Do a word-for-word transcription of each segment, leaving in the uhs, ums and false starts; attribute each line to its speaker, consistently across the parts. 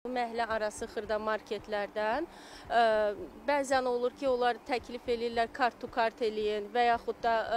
Speaker 1: Məhəllə arası xırda marketlərdən ə, bəzən olur ki, onlar təklif eləyirlər kart to kart eləyin və yaxud da ə,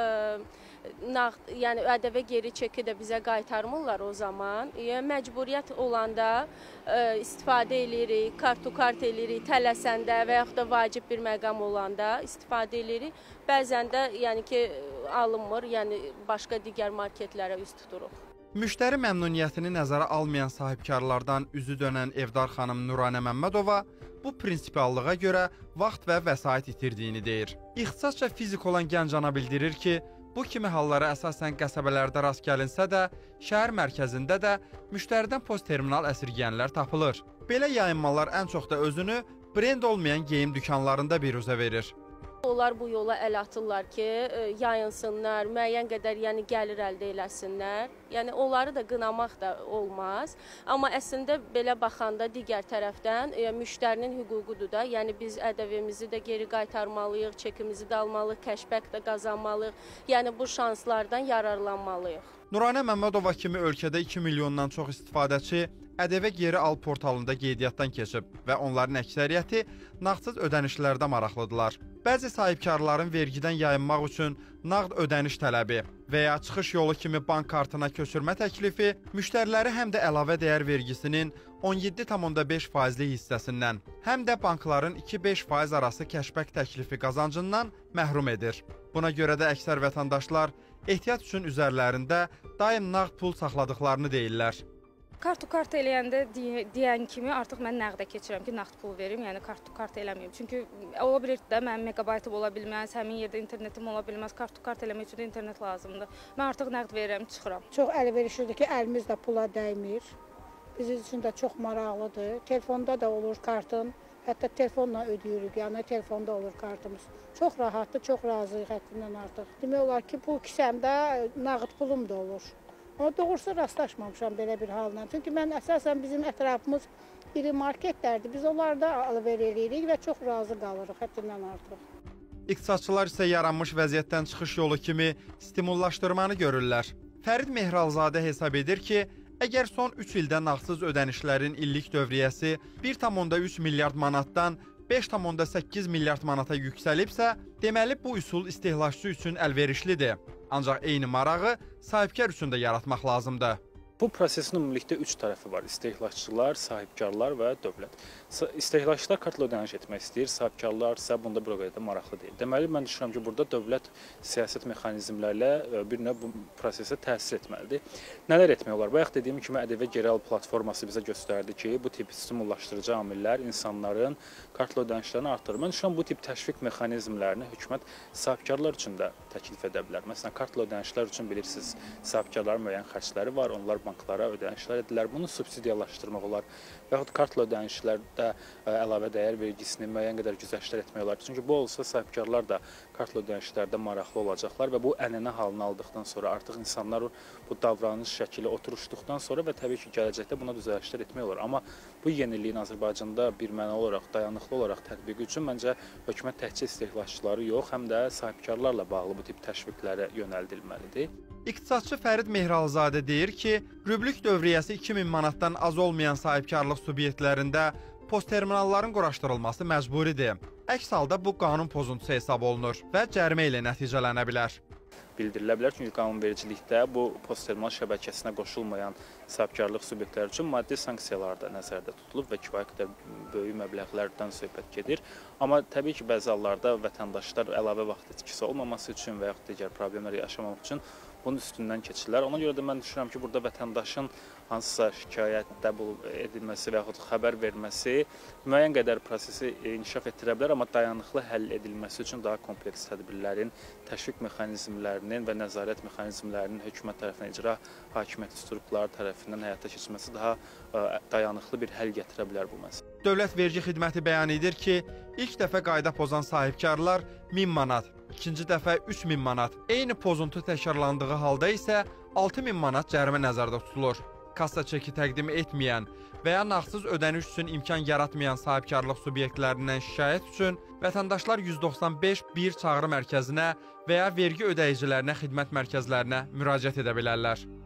Speaker 1: nağd, yəni ƏDV geri çeki də bizə qaytarmırlar o zaman. Yəni, məcburiyyət olanda ə, istifadə eləyirik, kart to kart eləyirik, tələsəndə və yaxud da vacib bir məqam olanda istifadə eləyirik. Bəzən də yəni ki, alınmır, yəni başqa digər marketlərə üst tuturuq.
Speaker 2: Müştəri məmnuniyyətini nəzərə almayan sahibkarlardan üzü dönən Evdar xanım Nuranə Məmmədova bu prinsipiallığa görə vaxt və vəsait itirdiyini deyir. İxtisasca fizik olan gənc ana bildirir ki, bu kimi hallara əsasən qəsəbələrdə rast gəlinsə də, şəhər mərkəzində də müştəridən post terminal əsirgəyənlər tapılır. Belə yayınmalar ən çox da özünü brend olmayan geyim dükanlarında biruzə verir.
Speaker 1: Onlar bu yola əl atırlar ki, yayınsınlar, müəyyən qədər yəni gəlir əldə eləsinlər. Yəni onları da qınamaq da olmaz. Amma əslində belə baxanda digər tərəfdən e, müştərinin hüququdur da. Yəni biz ƏDV-mizi də geri qaytarmalıyıq, çekimizi də almalıyıq, kəşbək də qazanmalıyıq. Yəni bu şanslardan yararlanmalıyıq.
Speaker 2: Nuranə Məmmədova kimi ölkədə iki milyondan çox istifadəçi ƏDV geri al portalında qeydiyyatdan keçib və onların əksəriyyəti nağdsız ödənişlərdə maraqlıdırlar. Bəzi sahibkarların vergidən yayınmaq üçün nağd ödəniş tələbi və ya çıxış yolu kimi bank kartına köçürmə təklifi müştəriləri həm də əlavə dəyər vergisinin on yeddi tam onda beş faizli hissəsindən, həm də bankların iki beş faiz arası kəşbək təklifi qazancından məhrum edir. Buna görə də əksər vətəndaşlar ehtiyat üçün üzərlərində daim nağd pul saxladıqlarını deyirlər.
Speaker 3: Kart to kart eləyəndə deyən kimi artıq mən nəğdə keçirəm ki, nağd pul verim, yəni kart to kart eləməyim. Çünki ola bilir də mənim megabaytım ola bilməz, həmin yerdə internetim ola bilməz, kart to kart eləmək üçün də internet lazımdır. Mən artıq nəğd verirəm, çıxıram.
Speaker 4: Çox əlverişlidir ki, əlimiz də pula dəymir. Bizim üçün də çox maraqlıdır. Telefonda da olur kartın, hətta telefonla ödəyirik, yəni telefonda olur kartımız. Çox rahatdır, çox razıyıq həddindən artıq. Demək olar ki, pul kisəmdə nağd pulum da olur. Amma doğrusu rastlaşmamışam belə bir halına. Çünki mən əsasən bizim ətrafımız iri marketlərdir. Biz onlarda alver eləyirik və çox razı qalırıq həddindən artıq.
Speaker 2: İqtisadçılar isə yaranmış vəziyyətdən çıxış yolu kimi stimullaşdırmanı görürlər. Fərid Mehralzadə hesab edir ki, əgər son üç ildə nağdsız ödənişlərin illik dövriyyəsi bir tam onda üç milyard manatdan beş tam onda səkkiz milyard manata yüksəlibsə, deməli bu üsul istehlakçı üçün əlverişlidir. Ancaq eyni marağı sahibkar üçün də yaratmaq lazımdır.
Speaker 5: Bu prosesin ümumilikdə üç tərəfi var. İstehlakçılar, sahibkarlar və dövlət. İstehlakçılar kartla ödəniş etmək istəyir, sahibkarlar isə bunda bir o qədər də maraqlı deyil. Deməli, mən düşünürəm ki, burada dövlət siyasət mexanizmlərlə bir növ bu prosesə təsir etməlidir. Nələr etmək olar? Bayaq dediyim kimi ƏDV geri al platforması bizə göstərdi ki, bu tip stimullaşdırıcı amillər insanların kartla ödənişlərini artırır. Mən düşünürəm, bu tip təşviq mexanizmlərini hökumət sahibkarlar üçün də təklif edə bilər. Məsələn, kartla ödənişlər üçün bilirsiniz, sahibkarların müəyyən xərcləri var, onlar banklara ödənişlər edirlər. Bunu subsidiyalaşdırmaq olar və yaxud kartla ödənişlərdə əlavə dəyər vergisini müəyyən qədər güzəştlər etmək olar. Çünki bu olsa sahibkarlar da kartla ödənişlərdə maraqlı olacaqlar və bu ənənə halını aldıqdan sonra artıq insanlar bu davranış şəkili oturuşduqdan sonra və təbii ki, gələcəkdə buna düzəlişlər etmək olar. Amma bu yeniliyin Azərbaycanda bir mənalı olaraq, dayanıqlı olaraq tətbiqi üçün məncə hökumət təkcə istehlakçıları yox, həm də sahibkarlarla bağlı bu tip təşviqlərə yönəldilməlidir.
Speaker 2: İqtisadçı Fərid Mehralzadə deyir ki, rüblük dövriyyəsi iki min manatdan az olmayan sahibkarlıq subyektlərində post terminalların quraşdırılması məcburidir. Əks halda bu qanun pozuntusu hesab olunur və cərimə ilə nəticələnə bilər.
Speaker 5: Bildirilə bilər, çünki qanunvericilikdə bu post terminal şəbəkəsinə qoşulmayan sahibkarlıq subyektləri üçün maddi sanksiyalar da nəzərdə tutulub və kifayət qədər böyük məbləğlərdən söhbət gedir. Amma təbii ki, bəzi hallarda vətəndaşlar əlavə vaxt itkisi olmaması üçün və yaxud digər problemlər yaşamamaq üçün bunun üstündən keçirlər. Ona görə də mən düşünürəm ki, burada vətəndaşın hansısa şikayətdə edilməsi və yaxud xəbər verməsi müəyyən qədər prosesi inkişaf etdirə bilər, amma dayanıqlı həll edilməsi üçün daha kompleks tədbirlərin, təşviq mexanizmlərinin və nəzarət mexanizmlərinin hökumət tərəfindən icra hakimiyyəti strukturları tərəfindən həyata keçirməsi daha dayanıqlı bir həll gətirə bilər bu məsələ.
Speaker 2: Dövlət Vergi Xidməti bəyan edir ki, ilk dəfə qayda pozan sahibkarlar min manat, ikinci dəfə üç min manat, eyni pozuntu təkrarlandığı halda isə altı min manat cərimə nəzərdə tutulur. Kassa çeki təqdim etməyən və ya nağdsız ödəniş üçün imkan yaratmayan sahibkarlıq subyektlərindən şikayət üçün vətəndaşlar yüz doxsan beş bir çağrı mərkəzinə və ya vergi ödəyicilərinə xidmət mərkəzlərinə müraciət edə bilərlər.